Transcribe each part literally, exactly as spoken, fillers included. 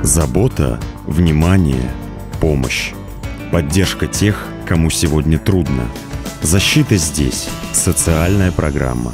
Забота, внимание, помощь. Поддержка тех, кому сегодня трудно. Защита здесь. Социальная программа.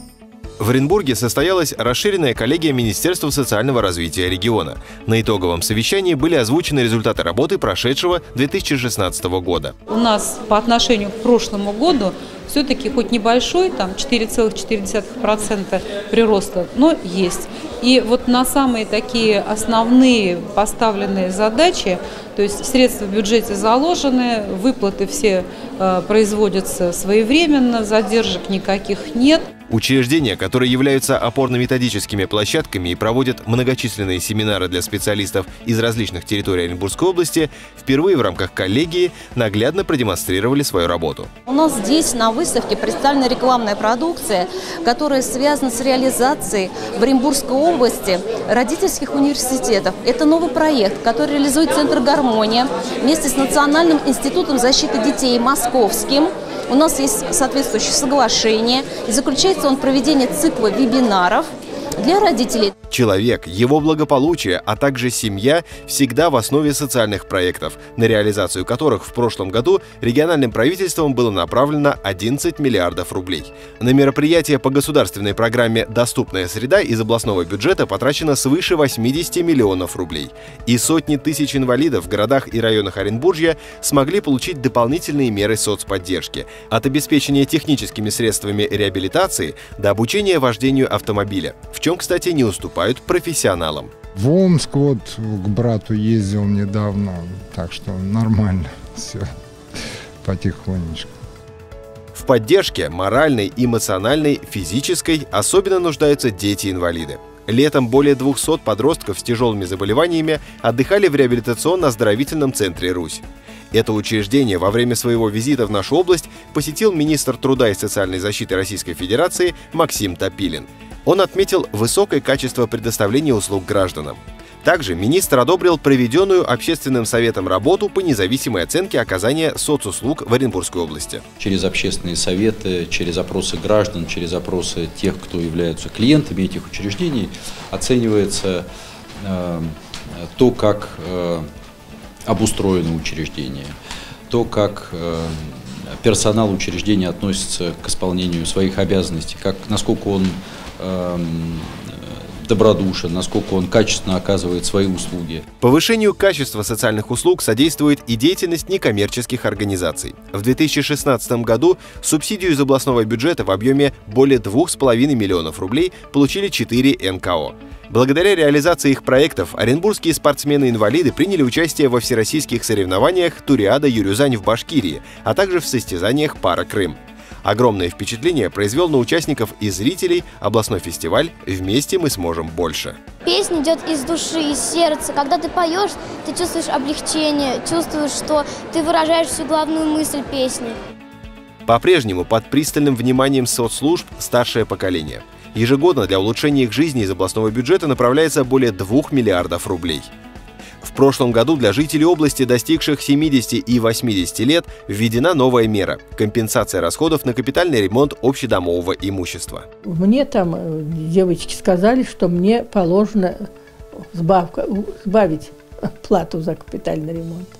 В Оренбурге состоялась расширенная коллегия Министерства социального развития региона. На итоговом совещании были озвучены результаты работы прошедшего две тысячи шестнадцатого года. У нас по отношению к прошлому году все-таки хоть небольшой, там четыре целых четыре десятых процента прироста, но есть. И вот на самые такие основные поставленные задачи, то есть средства в бюджете заложены, выплаты все э, производятся своевременно, задержек никаких нет. Учреждения, которые являются опорно-методическими площадками и проводят многочисленные семинары для специалистов из различных территорий Оренбургской области, впервые в рамках коллегии наглядно продемонстрировали свою работу. У нас здесь на выставке представлена рекламная продукция, которая связана с реализацией в Оренбургской области родительских университетов. Это новый проект, который реализует Центр «Гармония» вместе с Национальным институтом защиты детей Московским. У нас есть соответствующее соглашение, и заключается он в проведении цикла вебинаров для родителей. Человек, его благополучие, а также семья всегда в основе социальных проектов, на реализацию которых в прошлом году региональным правительством было направлено одиннадцать миллиардов рублей. На мероприятия по государственной программе «Доступная среда» из областного бюджета потрачено свыше восьмидесяти миллионов рублей. И сотни тысяч инвалидов в городах и районах Оренбуржья смогли получить дополнительные меры соцподдержки. От обеспечения техническими средствами реабилитации до обучения вождению автомобиля, в чем, кстати, не уступает профессионалам. В Омск вот к брату ездил недавно, так что нормально все, потихонечку. В поддержке моральной, эмоциональной, физической особенно нуждаются дети-инвалиды. Летом более двухсот подростков с тяжелыми заболеваниями отдыхали в реабилитационно-оздоровительном центре «Русь». Это учреждение во время своего визита в нашу область посетил министр труда и социальной защиты Российской Федерации Максим Топилин. Он отметил высокое качество предоставления услуг гражданам. Также министр одобрил проведенную общественным советом работу по независимой оценке оказания соцуслуг в Оренбургской области. Через общественные советы, через опросы граждан, через опросы тех, кто являются клиентами этих учреждений, оценивается э, то, как э, обустроено учреждение, то, как э, персонал учреждения относится к исполнению своих обязанностей, как, насколько он добродушен, насколько он качественно оказывает свои услуги. Повышению качества социальных услуг содействует и деятельность некоммерческих организаций. В две тысячи шестнадцатом году субсидию из областного бюджета в объеме более двух с половиной миллионов рублей получили четыре эн ка о. Благодаря реализации их проектов оренбургские спортсмены-инвалиды приняли участие во всероссийских соревнованиях «Туриада Юрюзань» в Башкирии, а также в состязаниях «Пара Крым». Огромное впечатление произвел на участников и зрителей областной фестиваль «Вместе мы сможем больше». Песня идет из души, из сердца. Когда ты поешь, ты чувствуешь облегчение, чувствуешь, что ты выражаешь всю главную мысль песни. По-прежнему под пристальным вниманием соцслужб старшее поколение. Ежегодно для улучшения их жизни из областного бюджета направляется более двух миллиардов рублей. В прошлом году для жителей области, достигших семидесяти и восьмидесяти лет, введена новая мера – компенсация расходов на капитальный ремонт общедомового имущества. Мне там девочки сказали, что мне положено сбавка, сбавить плату за капитальный ремонт.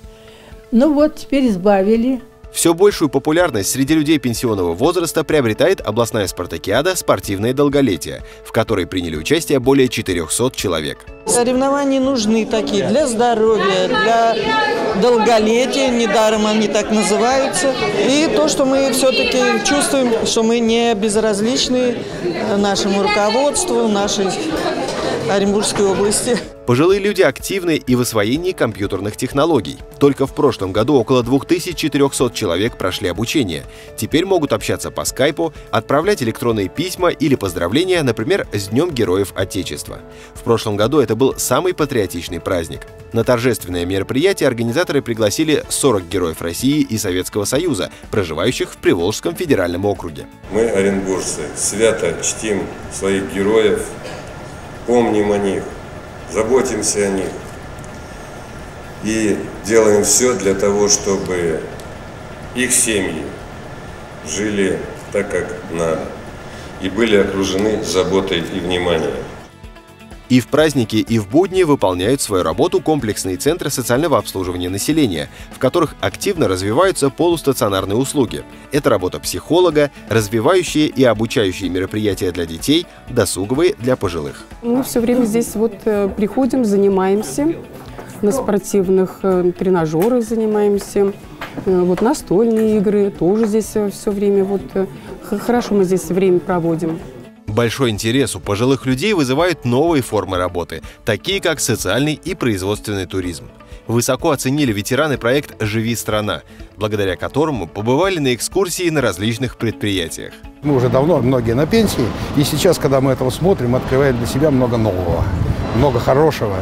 Ну вот, теперь сбавили. Все большую популярность среди людей пенсионного возраста приобретает областная спартакиада «Спортивное долголетие», в которой приняли участие более четырёхсот человек. Соревнования нужны такие для здоровья, для долголетия, недаром они так называются. И то, что мы все-таки чувствуем, что мы не безразличны нашему руководству, нашей Оренбургской области. Пожилые люди активны и в освоении компьютерных технологий. Только в прошлом году около двух тысяч четырёхсот человек прошли обучение. Теперь могут общаться по скайпу, отправлять электронные письма или поздравления, например, с Днем Героев Отечества. В прошлом году это был самый патриотичный праздник. На торжественное мероприятие организаторы пригласили сорок героев России и Советского Союза, проживающих в Приволжском федеральном округе. Мы, оренбуржцы, свято чтим своих героев, помним о них, заботимся о них и делаем все для того, чтобы их семьи жили так, как надо, и были окружены заботой и вниманием. И в праздники, и в будни выполняют свою работу комплексные центры социального обслуживания населения, в которых активно развиваются полустационарные услуги. Это работа психолога, развивающие и обучающие мероприятия для детей, досуговые для пожилых. Мы все время здесь вот приходим, занимаемся, на спортивных тренажерах занимаемся, вот настольные игры тоже здесь все время, вот хорошо мы здесь время проводим. Большой интерес у пожилых людей вызывают новые формы работы, такие как социальный и производственный туризм. Высоко оценили ветераны проект «Живи страна», благодаря которому побывали на экскурсии на различных предприятиях. Мы уже давно, многие на пенсии, и сейчас, когда мы этого смотрим, мы открываем для себя много нового, много хорошего.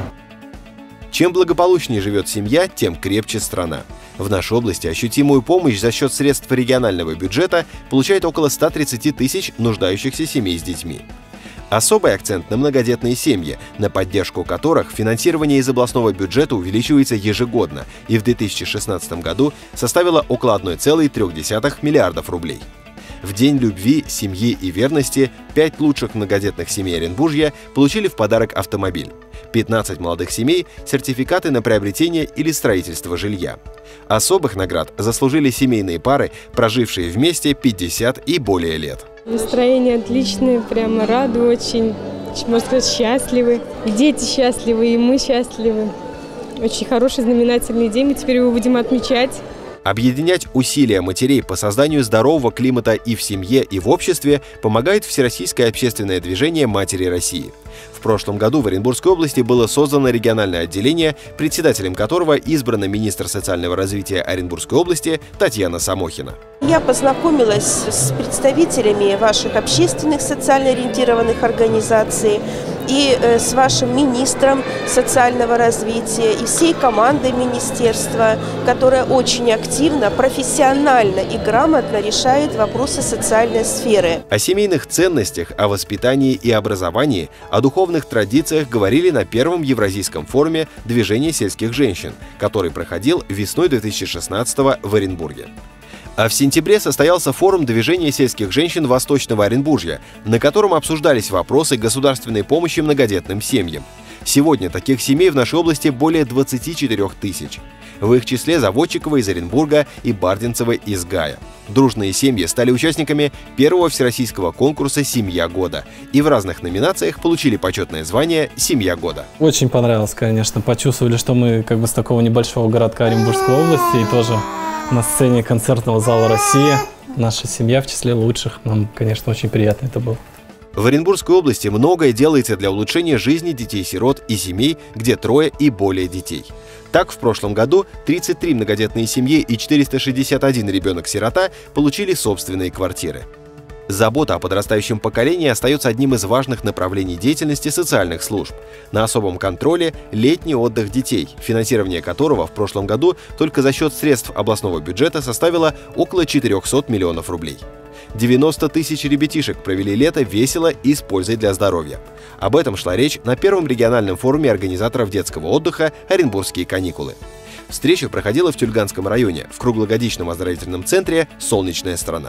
Чем благополучнее живет семья, тем крепче страна. В нашей области ощутимую помощь за счет средств регионального бюджета получает около ста тридцати тысяч нуждающихся семей с детьми. Особый акцент на многодетные семьи, на поддержку которых финансирование из областного бюджета увеличивается ежегодно и в две тысячи шестнадцатом году составило около одной целой трёх десятых миллиардов рублей. В День любви, семьи и верности пять лучших многодетных семей Оренбуржья получили в подарок автомобиль. пятнадцать молодых семей – сертификаты на приобретение или строительство жилья. Особых наград заслужили семейные пары, прожившие вместе пятьдесят и более лет. Настроение отличное, прямо рады очень, можно сказать, счастливы. Дети счастливы, и мы счастливы. Очень хороший знаменательный день, мы теперь его будем отмечать. Объединять усилия матерей по созданию здорового климата и в семье, и в обществе помогает Всероссийское общественное движение «Матери России». В прошлом году в Оренбургской области было создано региональное отделение, председателем которого избрана министр социального развития Оренбургской области Татьяна Самохина. Я познакомилась с представителями ваших общественных социально ориентированных организаций и с вашим министром социального развития, и всей командой министерства, которая очень активно, профессионально и грамотно решает вопросы социальной сферы. О семейных ценностях, о воспитании и образовании, о духовных традициях говорили на первом Евразийском форуме «Движение сельских женщин», который проходил весной две тысячи шестнадцатого в Оренбурге. А в сентябре состоялся форум движения сельских женщин Восточного Оренбуржья, на котором обсуждались вопросы государственной помощи многодетным семьям. Сегодня таких семей в нашей области более двадцати четырёх тысяч. В их числе Заводчикова из Оренбурга и Бардинцева из Гая. Дружные семьи стали участниками первого всероссийского конкурса «Семья года» и в разных номинациях получили почетное звание «Семья года». Очень понравилось, конечно. Почувствовали, что мы как бы с такого небольшого городка Оренбургской области и тоже на сцене концертного зала «Россия». Наша семья в числе лучших. Нам, конечно, очень приятно это было. В Оренбургской области многое делается для улучшения жизни детей-сирот и семей, где трое и более детей. Так, в прошлом году тридцать три многодетные семьи и четыреста шестьдесят один ребенок-сирота получили собственные квартиры. Забота о подрастающем поколении остается одним из важных направлений деятельности социальных служб. На особом контроле летний отдых детей, финансирование которого в прошлом году только за счет средств областного бюджета составило около четырёхсот миллионов рублей. девяносто тысяч ребятишек провели лето весело и с пользой для здоровья. Об этом шла речь на первом региональном форуме организаторов детского отдыха «Оренбургские каникулы». Встреча проходила в Тюльганском районе, в круглогодичном оздоровительном центре «Солнечная страна».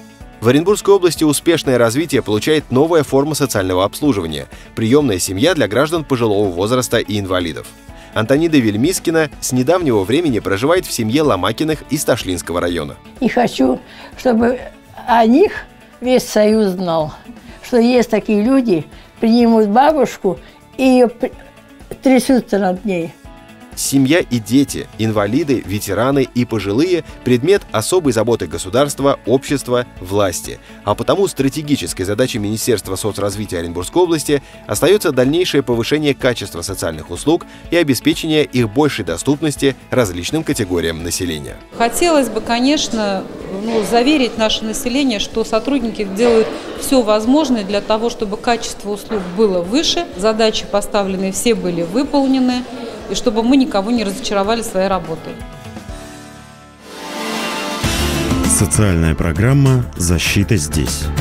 В Оренбургской области успешное развитие получает новая форма социального обслуживания – приемная семья для граждан пожилого возраста и инвалидов. Антонида Вельмискина с недавнего времени проживает в семье Ломакиных из Ташлинского района. И хочу, чтобы о них весь Союз знал, что есть такие люди, принимут бабушку и ее трясутся над ней. Семья и дети, инвалиды, ветераны и пожилые – предмет особой заботы государства, общества, власти. А потому стратегической задачей Министерства соцразвития Оренбургской области остается дальнейшее повышение качества социальных услуг и обеспечение их большей доступности различным категориям населения. Хотелось бы, конечно, ну, заверить наше население, что сотрудники делают все возможное для того, чтобы качество услуг было выше, задачи поставленные все были выполнены, и чтобы мы никого не разочаровали своей работой. Социальная программа «Защита здесь».